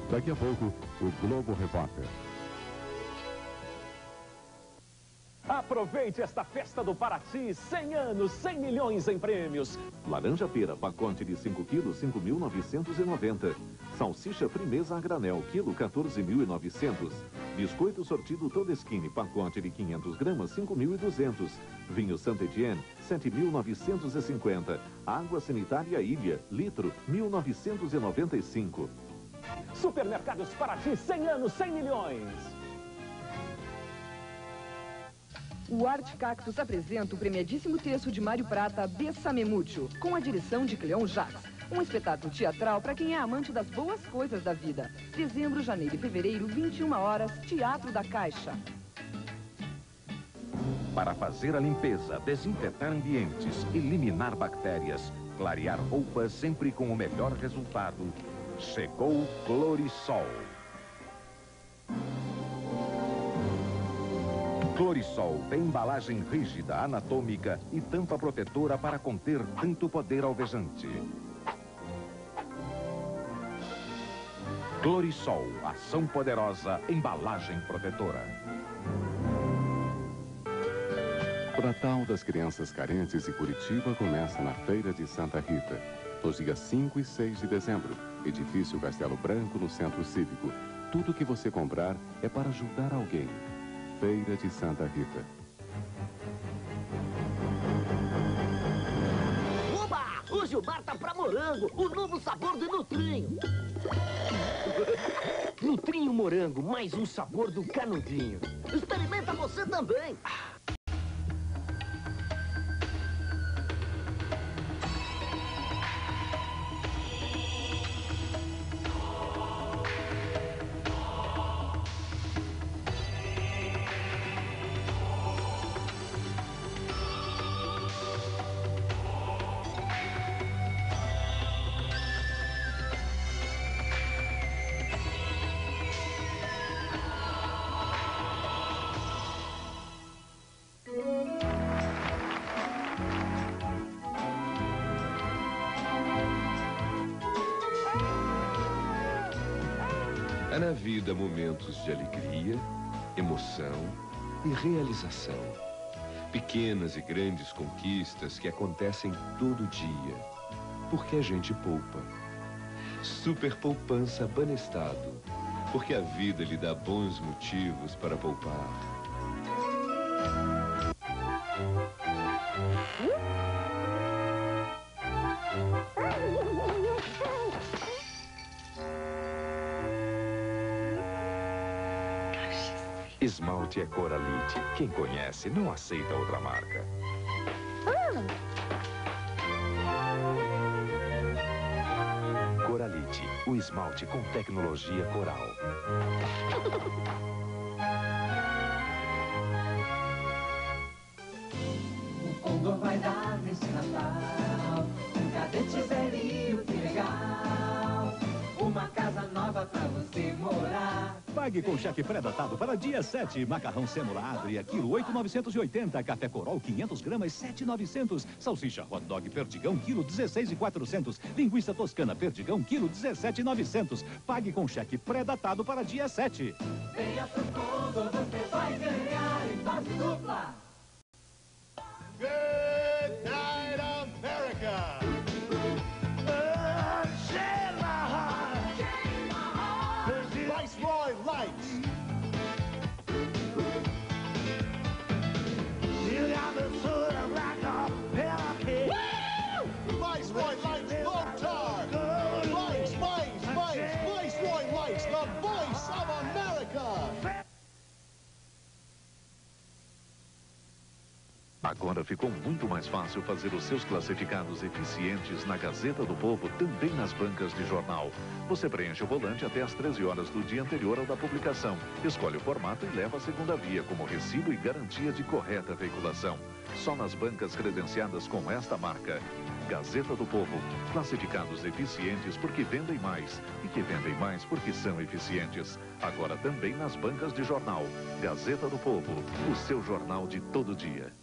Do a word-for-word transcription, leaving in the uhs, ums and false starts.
Daqui a pouco, o Globo Repórter. Aproveite esta festa do Paraty, cem anos, cem milhões em prêmios. Laranja pera, pacote de cinco quilos, cinco mil novecentos e noventa. Salsicha frimeza a granel, quilo, quatorze mil e novecentos. Biscoito sortido Todeskine, pacote de quinhentos gramas, cinco mil e duzentos. Vinho Saint-Étienne, sete mil novecentos e cinquenta. Água sanitária Ilha, litro, mil novecentos e noventa e cinco. Supermercados Paraty, cem anos, cem milhões. O Arte Cactus apresenta o premiadíssimo texto de Mário Prata, Bessame Mútuo, com a direção de Cleon Jacques. Um espetáculo teatral para quem é amante das boas coisas da vida. Dezembro, janeiro e fevereiro, vinte e uma horas, Teatro da Caixa. Para fazer a limpeza, desinfetar ambientes, eliminar bactérias, clarear roupas sempre com o melhor resultado, chegou Clorisol. Clorisol tem embalagem rígida, anatômica e tampa protetora para conter tanto poder alvejante. Clorisol, ação poderosa, embalagem protetora. O Natal das Crianças Carentes em Curitiba começa na Feira de Santa Rita, nos dias cinco e seis de dezembro, edifício Castelo Branco, no Centro Cívico. Tudo que você comprar é para ajudar alguém. Feira de Santa Rita. Oba! O Gilmar tá pra morango, o novo sabor do Nutrinho. Nutrinho morango, mais um sabor do canudinho. Experimenta você também. Há na vida momentos de alegria, emoção e realização. Pequenas e grandes conquistas que acontecem todo dia, porque a gente poupa. Super poupança Banestado, porque a vida lhe dá bons motivos para poupar. Esmalte é Coralite. Quem conhece não aceita outra marca. Coralite, o esmalte com tecnologia coral. O Condor vai dar neste Natal um cadete zerinho, que legal. Uma casa nova pra você morar. Pague com cheque pré-datado para dia sete. Macarrão sêmola Adria, quilo, oito mil novecentos e oitenta. Café Corol, quinhentos gramas, sete mil e novecentos. Salsicha Hot Dog Perdigão, quilo, dezesseis mil e quatrocentos. Linguiça Toscana Perdigão, quilo, dezessete mil e novecentos. Pague com cheque pré-datado para dia sete. Venha pro Condor, você vai ganhar em dose dupla. Good night, America! Viceroy Lights. You got the sort of like a parakeet. Viceroy Lights, Lotar. Vice, Vice, Vice, Viceroy Lights, the voice of America. Agora ficou muito mais fácil fazer os seus classificados eficientes na Gazeta do Povo, também nas bancas de jornal. Você preenche o volante até às treze horas do dia anterior ao da publicação. Escolhe o formato e leva a segunda via como recibo e garantia de correta veiculação. Só nas bancas credenciadas com esta marca. Gazeta do Povo. Classificados eficientes porque vendem mais. E que vendem mais porque são eficientes. Agora também nas bancas de jornal. Gazeta do Povo. O seu jornal de todo dia.